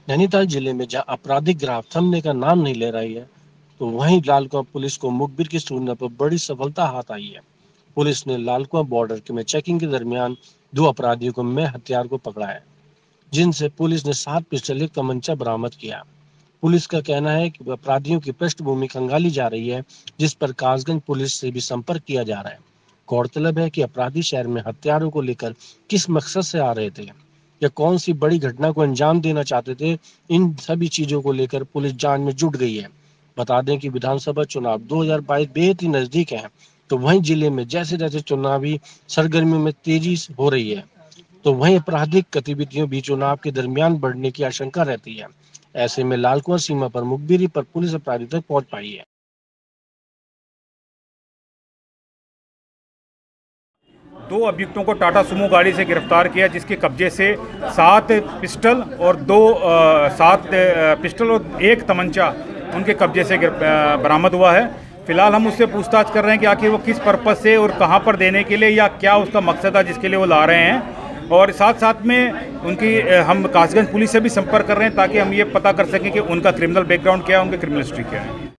नैनीताल जिले में जहां आपराधिक ग्राफ थमने का नाम नहीं ले रही है, तो वहीं लालकुआं पुलिस को मुखबिर की सूचना पर बड़ी सफलता हाथ आई है। पुलिस ने लालकुआं बॉर्डर में चेकिंग के दरमियान 2 अपराधियों को में हथियार को पकड़ा है, जिनसे पुलिस ने 7 पिस्टल एक तमंचा बरामद किया। पुलिस का कहना है कि अपराधियों की पृष्ठभूमि खंगाली जा रही है, जिस पर कासगंज पुलिस से भी संपर्क किया जा रहा है। गौरतलब है कि अपराधी शहर में हथियारों को लेकर किस मकसद से आ रहे थे या कौन सी बड़ी घटना को अंजाम देना चाहते थे, इन सभी चीजों को लेकर पुलिस जांच में जुट गई है। बता दें कि विधानसभा चुनाव 2022 बेहद ही नजदीक है, तो वहीं जिले में जैसे जैसे चुनावी सरगर्मियों में तेजी हो रही है, तो वहीं आपराधिक गतिविधियों भी चुनाव के दरमियान बढ़ने की आशंका रहती है। ऐसे में लालकुआं सीमा पर मुखबिरी पर पुलिस अपराधी तक पहुंच पाई है। 2 अभियुक्तों को टाटा सुमो गाड़ी से गिरफ्तार किया, जिसके कब्जे से 7 पिस्टल और 1 तमंचा उनके कब्जे से बरामद हुआ है। फिलहाल हम उससे पूछताछ कर रहे हैं कि आखिर वो किस पर्पज़ से और कहां पर देने के लिए या क्या उसका मकसद है जिसके लिए वो ला रहे हैं। और साथ साथ में उनकी हम कासगंज पुलिस से भी संपर्क कर रहे हैं ताकि हम ये पता कर सकें कि उनका क्रिमिनल बैकग्राउंड क्या है, उनकी क्रिमिनल हिस्ट्री क्या है।